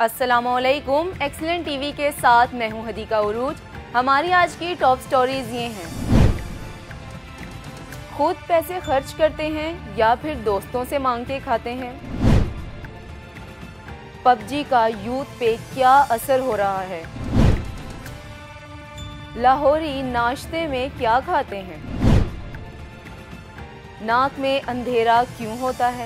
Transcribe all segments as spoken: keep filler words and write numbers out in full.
अस्सलामुअलैकुम। Excellent TV के साथ मैं हूं हदीका उरूज। हमारी आज की टॉप स्टोरीज ये हैं। खुद पैसे खर्च करते हैं या फिर दोस्तों से मांग के खाते हैं। पबजी का यूथ पे क्या असर हो रहा है। लाहौरी नाश्ते में क्या खाते हैं। नाक में अंधेरा क्यों होता है।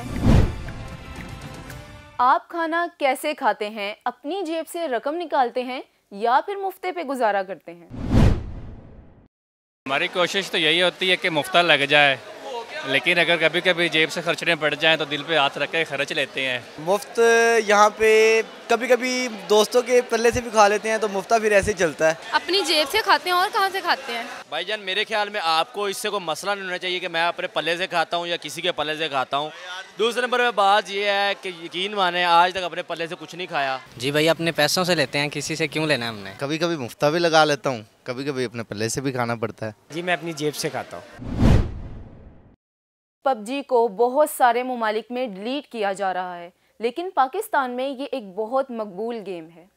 आप खाना कैसे खाते हैं, अपनी जेब से रकम निकालते हैं या फिर मुफ्ते पे गुजारा करते हैं। हमारी कोशिश तो यही होती है कि मुफ्ता लग जाए, लेकिन अगर कभी कभी जेब से खर्चने पड़ जाएं तो दिल पे हाथ रख के खर्च लेते हैं। मुफ्त यहाँ पे कभी कभी दोस्तों के पल्ले से भी खा लेते हैं, तो मुफ्ता फिर ऐसे ही चलता है। अपनी जेब से खाते हैं और कहाँ से खाते हैं। भाईजान मेरे ख्याल में आपको इससे कोई मसला नहीं होना चाहिए कि मैं अपने पल्ले से खाता हूँ या किसी के पल्ले से खाता हूँ। दूसरे नंबर पे बात ये है कि यकीन माने आज तक अपने पल्ले से कुछ नहीं खाया। जी भाई, अपने पैसों से लेते हैं, किसी से क्यों लेना है हमने। कभी कभी मुफ्ता भी लगा लेता हूँ, कभी कभी अपने पल्ले से भी खाना पड़ता है। जी मैं अपनी जेब से खाता हूँ। पबजी को बहुत सारे ममालिक में डिलीट किया जा रहा है, लेकिन पाकिस्तान में ये एक बहुत मकबूल गेम है।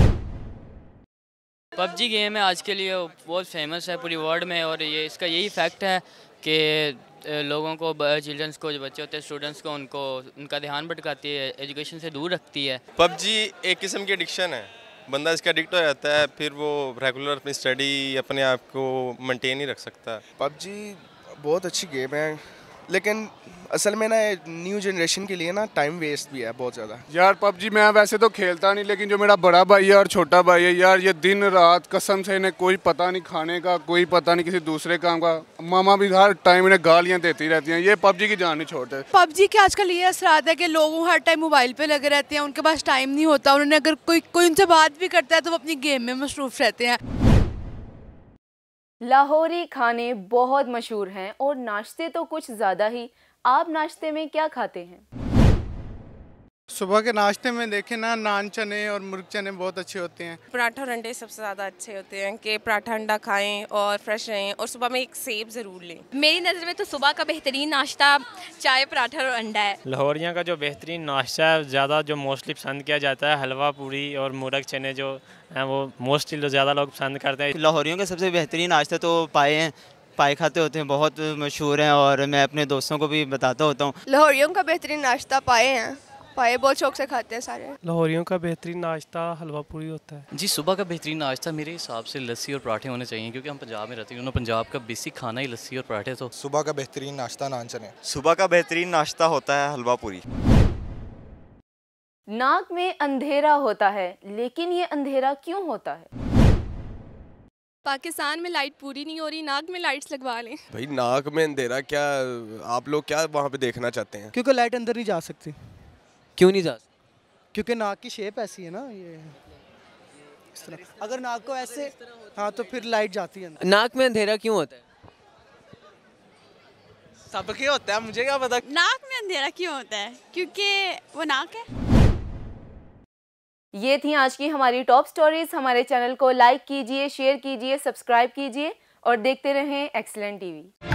पबजी गेम है आज के लिए बहुत फेमस है पूरी वर्ल्ड में, और ये इसका यही फैक्ट है कि लोगों को, चिल्ड्रंस को, जो बच्चे होते हैं, स्टूडेंट्स को, उनको उनका ध्यान भटकाती है, एजुकेशन से दूर रखती है। पबजी एक किस्म की एडिक्शन है, बंदा इसका एडिक्ट हो जाता है, फिर वो रेगुलर अपनी स्टडी अपने आप को मेंटेन नहीं रख सकता। पबजी बहुत अच्छी गेम है, लेकिन असल में ना न्यू जनरेशन के लिए ना टाइम वेस्ट भी है बहुत ज़्यादा। यार पबजी मैं वैसे तो खेलता नहीं, लेकिन जो मेरा बड़ा भाई है और छोटा भाई है, यार ये दिन रात कसम से इन्हें कोई पता नहीं खाने का, कोई पता नहीं किसी दूसरे काम का। मामा भी हर टाइम इन्हें गालियां देती रहती हैं, ये पबजी की जान नहीं छोड़ते। पबजी के आजकल ये असरात है कि लोग हर टाइम मोबाइल पे लगे रहते हैं, उनके पास टाइम नहीं होता। उन्होंने अगर कोई कोई उनसे बात भी करता है तो वो अपनी गेम में मसरूफ रहते हैं। लाहौरी खाने बहुत मशहूर हैं और नाश्ते तो कुछ ज़्यादा ही। आप नाश्ते में क्या खाते हैं? सुबह के नाश्ते में देखें ना, नान चने और मुर्ग चने बहुत अच्छे होते हैं। पराठा और अंडे सबसे ज़्यादा अच्छे होते हैं कि पराठा अंडा खाएं और फ्रेश रहें, और सुबह में एक सेब ज़रूर लें। मेरी नज़र में तो सुबह का बेहतरीन नाश्ता चाय, पराठा और अंडा है। लाहौरियों का जो बेहतरीन नाश्ता है, ज़्यादा जो मोस्टली पसंद किया जाता है, हलवा पूरी और मुर्ग चने जो हैं वो मोस्टली ज़्यादा लोग पसंद करते हैं। लाहौरियों का सबसे बेहतरीन नाश्ता तो पाए हैं, पाए खाते होते हैं, बहुत मशहूर हैं और मैं अपने दोस्तों को भी बताता होता हूँ। लाहौरियों का बेहतरीन नाश्ता पाए हैं, पाए बहुत शौक से खाते हैं सारे। लाहौरियों का बेहतरीन नाश्ता हलवा पूरी होता है। जी सुबह का बेहतरीन नाश्ता मेरे हिसाब से लस्सी और पराठे होने चाहिए, क्योंकि हम पंजाब में रहते हैं। पंजाब का बेसिक खाना ही लस्सी और पराठे। तो सुबह का बेहतरीन नाश्ता नान चने। सुबह का बेहतरीन नाश्ता होता है हलवा पूरी। नाक में अंधेरा होता है, लेकिन ये अंधेरा क्यों होता है? पाकिस्तान में लाइट पूरी नहीं हो रही, नाक में लाइट्स लगवा लें। भाई नाक में अंधेरा क्या, आप लोग क्या वहाँ पे देखना चाहते हैं? क्योंकि लाइट अंदर नहीं जा सकती। क्यों नहीं जा सकती? क्योंकि नाक की शेप ऐसी है ना, ये इस तरह। अगर नाक को ऐसे, हाँ, तो फिर लाइट जाती है अंदर। नाक में अंधेरा क्यों होता है? सबके होता है, मुझे क्या पता। नाक में अंधेरा क्यों होता है? क्योंकि वो नाक है। ये थी आज की हमारी टॉप स्टोरीज। हमारे चैनल को लाइक कीजिए, शेयर कीजिए, सब्सक्राइब कीजिए और देखते रहें एक्सीलेंट टीवी।